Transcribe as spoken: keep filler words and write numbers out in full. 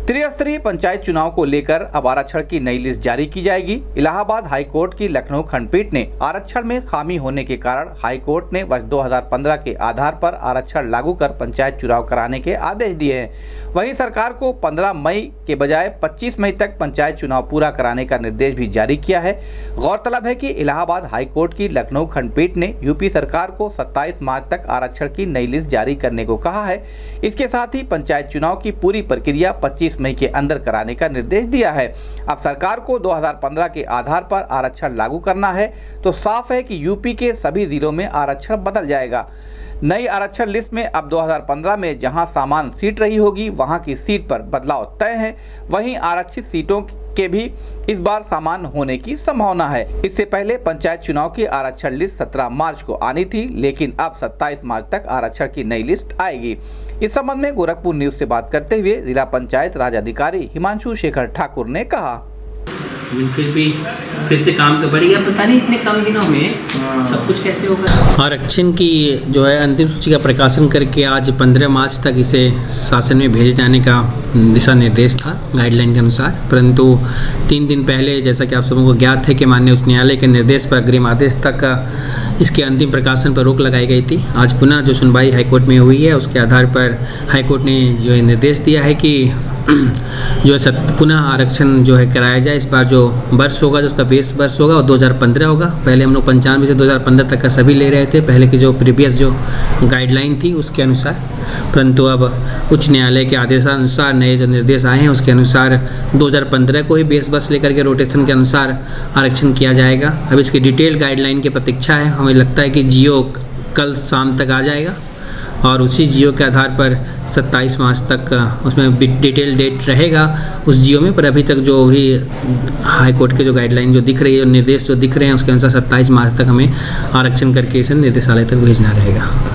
त्रिस्तरीय पंचायत चुनाव को लेकर अब आरक्षण की नई लिस्ट जारी की जाएगी। इलाहाबाद हाईकोर्ट की लखनऊ खंडपीठ ने आरक्षण में खामी होने के कारण हाईकोर्ट ने वर्ष दो हज़ार पंद्रह के आधार पर आरक्षण लागू कर पंचायत चुनाव कराने के आदेश दिए हैं। वहीं सरकार को पंद्रह मई के बजाय पच्चीस मई तक पंचायत चुनाव पूरा कराने का निर्देश भी जारी किया है। गौरतलब है कि इलाहाबाद हाईकोर्ट की लखनऊ खंडपीठ ने यूपी सरकार को सत्ताईस मार्च तक आरक्षण की नई लिस्ट जारी करने को कहा है। इसके साथ ही पंचायत चुनाव की पूरी प्रक्रिया पच्चीस मई के अंदर कराने का निर्देश दिया है। अब सरकार को दो हज़ार पंद्रह के आधार पर आरक्षण लागू करना है तो साफ है कि यूपी के सभी जिलों में आरक्षण बदल जाएगा। नई आरक्षण लिस्ट में अब दो हज़ार पंद्रह में जहां सामान सीट रही होगी वहां की सीट पर बदलाव तय है। वहीं आरक्षित सीटों के भी इस बार सामान होने की संभावना है। इससे पहले पंचायत चुनाव की आरक्षण लिस्ट सत्रह मार्च को आनी थी, लेकिन अब सत्ताईस मार्च तक आरक्षण की नई लिस्ट आएगी। इस संबंध में गोरखपुर न्यूज से बात करते हुए जिला पंचायत राज अधिकारी हिमांशु शेखर ठाकुर ने कहा, फिर भी फिर से काम तो बढ़ गया, पता नहीं इतने कम दिनों में सब कुछ कैसे होगा। आरक्षण की जो है अंतिम सूची का प्रकाशन करके आज पंद्रह मार्च तक इसे शासन में भेजे जाने का दिशा निर्देश था गाइडलाइन के अनुसार, परंतु तीन दिन पहले जैसा कि आप सबों को ज्ञात है कि माननीय उच्च न्यायालय के निर्देश पर अग्रिम आदेश तक इसके अंतिम प्रकाशन पर रोक लगाई गई थी। आज पुनः जो सुनवाई हाईकोर्ट में हुई है उसके आधार पर हाईकोर्ट ने जो है निर्देश दिया है कि जो है पुनः आरक्षण जो है कराया जाए। इस बार जो वर्ष होगा जो उसका बेस वर्ष होगा वो दो हज़ार पंद्रह होगा। पहले हम लोग पंचानवे से दो हज़ार पंद्रह तक का सभी ले रहे थे, पहले की जो प्रीवियस जो गाइडलाइन थी उसके अनुसार, परंतु अब उच्च न्यायालय के आदेशानुसार नए जो निर्देश आए हैं उसके अनुसार दो हज़ार पंद्रह को ही बेस वर्ष लेकर के रोटेशन के अनुसार आरक्षण किया जाएगा। अब इसकी डिटेल गाइडलाइन की प्रतीक्षा है। हमें लगता है कि जियो कल शाम तक आ जाएगा और उसी जियो के आधार पर सत्ताईस मार्च तक उसमें डिटेल डेट रहेगा उस जियो में, पर अभी तक जो भी हाई कोर्ट के जो गाइडलाइन जो दिख रही है, निर्देश जो दिख रहे हैं उसके अनुसार सत्ताईस मार्च तक हमें आरक्षण करके इसे निर्देशालय तक भेजना रहेगा।